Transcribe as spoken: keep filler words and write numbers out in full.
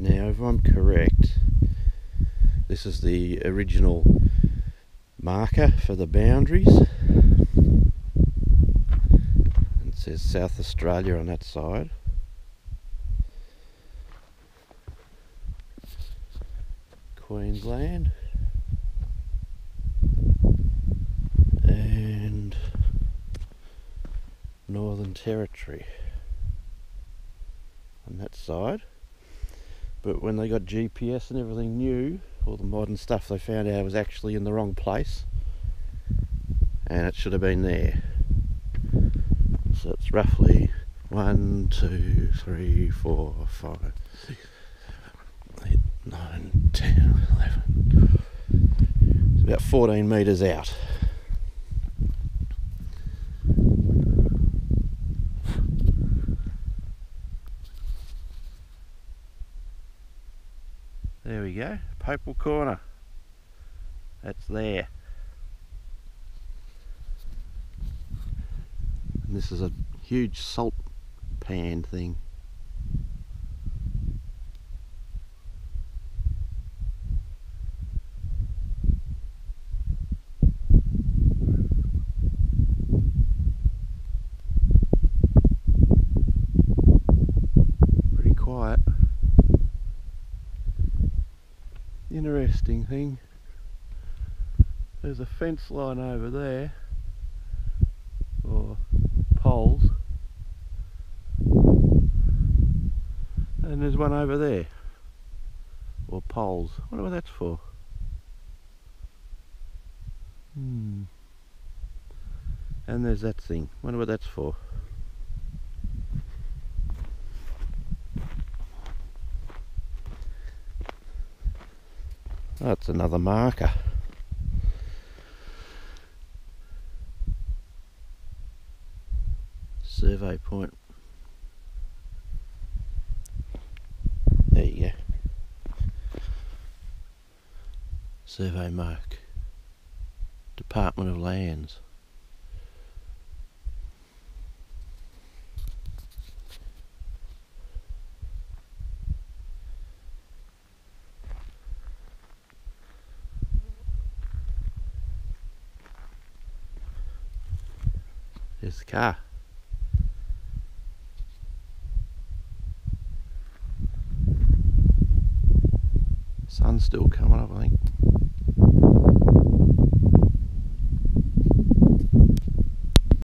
Now, if I'm correct, this is the original marker for the boundaries. It says South Australia on that side. Queensland. And Northern Territory on that side. But when they got G P S and everything new, all the modern stuff, they found out it was actually in the wrong place and it should have been there. So it's roughly one, two, three, four, five, six, seven, eight, nine, ten, eleven. It's about fourteen metres out. There we go, Poeppel Corner. That's there. And this is a huge salt pan thing. Pretty quiet. Interesting thing, there's a fence line over there, or poles, and there's one over there, or poles. I wonder what that's for. Hmm. And there's that thing. Wonder what that's for. That's another marker. Survey point. There you go. Survey mark. Department of Lands. There's the car. Sun's still coming up, I think.